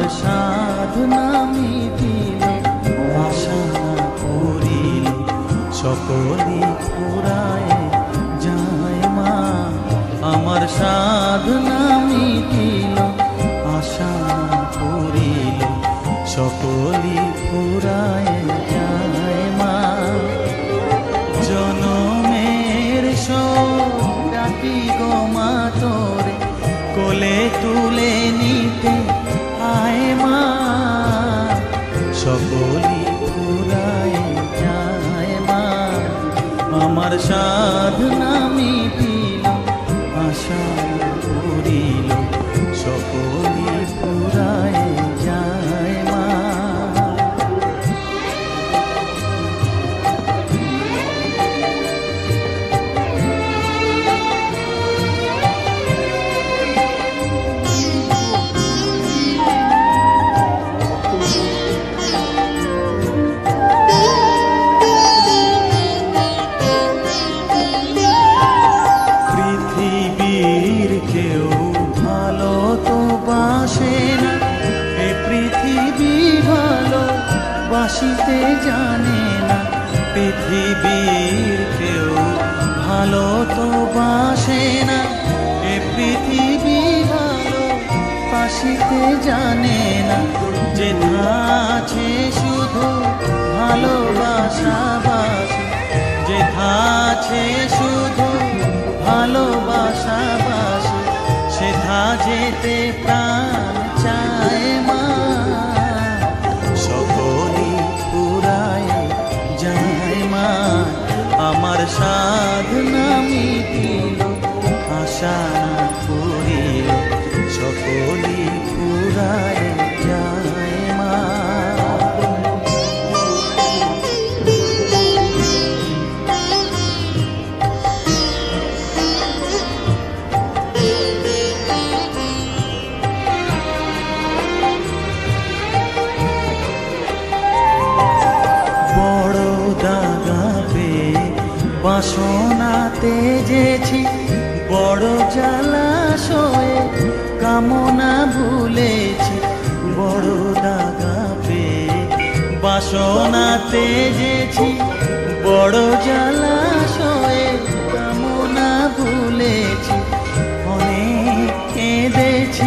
সাধনা মিটিল, আশা করিল সকলি ফুরায় যায় মা। আমার সাধনা মিটিল, আশা করিল সকলি ফুরায় যায় মা। জনমের ডাকি গো মা তোরে, কোলে তুলে নিতে আয় মা। সকলি ফুরায় যায় মা। আমার সাধনা মিটিল, আশা করিল সকলি ফুরায় যায় মা। কেউ ভালো তো বাসে না, এ পৃথিবী ভালো বাসিতে জানে না। পৃথিবীর কেউ ভালো তো বাসে না, এ পৃথিবী ভালো বাসিতে জানে না। যেথা আছে শুধু ভালোবাসা বাসে, যেথা আছে শুধু ভালোবাসা বাসে, সেথা যেতে প্রাণ চায় মা। সকলি ফুরায় যায় মা। আমার সাধনা মিটিল, আশা করিল সকলি ফুরায় যায় মা। বাসনা তেজেছি বড় জলাশয়ে, কামনা ভুলেছি বড় দাগা পেয়ে। বাসনা তেজেছি বড় জলাশয়ে, কামনা ভুলেছি অনেক কেঁদেছি।